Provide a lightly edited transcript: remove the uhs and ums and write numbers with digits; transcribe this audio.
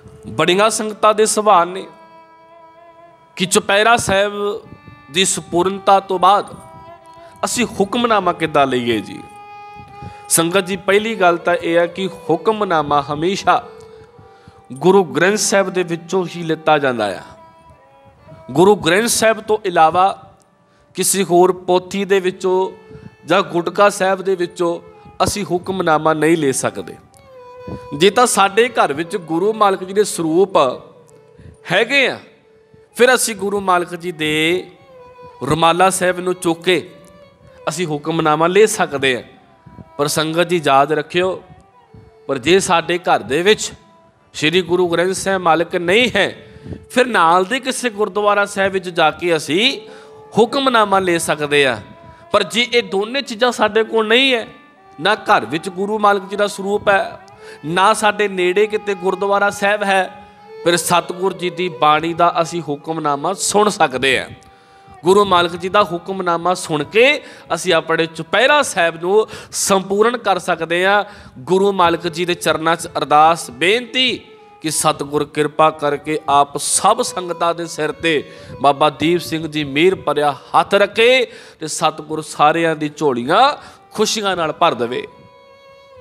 बड़ियां संगतां दे सवाल ने कि चुपैरा साहब की संपूर्णता तो बाद असी हुक्मनामा किद्दां लईए जी। संगत जी पहली गल तो यह है कि हुक्मनामा हमेशा गुरु ग्रंथ साहब दे विचों ही लिता जाता है। गुरु ग्रंथ साहब तो इलावा किसी होर पोथी दे विचों जां गुटका साहब दे विचों असी हुक्मनामा नहीं ले सकते। जे तां साडे घर विच गुरु मालक जी दे स्वरूप हैगे आ, फिर असी गुरु मालक जी दे रुमाला साहब नूं चुक के असी हुक्मनामा ले सकते हैं। पर संगत जी याद रखियो, पर जे साडे घर दे विच श्री गुरु ग्रंथ साहब मालिक नहीं है, फिर नाल दे किसी गुरुद्वारा साहब विच जाके असी हुक्मनामा ले सकते हैं। पर जे ये दोनों चीज़ां साडे कोल नहीं है, ना घर विच गुरु मालक जी का स्वरूप है, ना साडे नेड़े किते गुरुद्वारा साहब है, फिर सतगुर जी की बाणी का असी हुक्मनामा सुन सकते हैं। गुरु मालक जी का हुक्मनामा सुन के असी अपने चुपैरा साहब नूं संपूर्ण कर सकते हैं। गुरु मालक जी के चरणों च अरदास बेनती कि सतगुर कृपा करके आप सब संगतां दे सिर ते बाबा दीप सिंह जी मेहर भरिया हथ रखे ते सतगुर सारियां दी झोलियां खुशियां नाल भर देवे।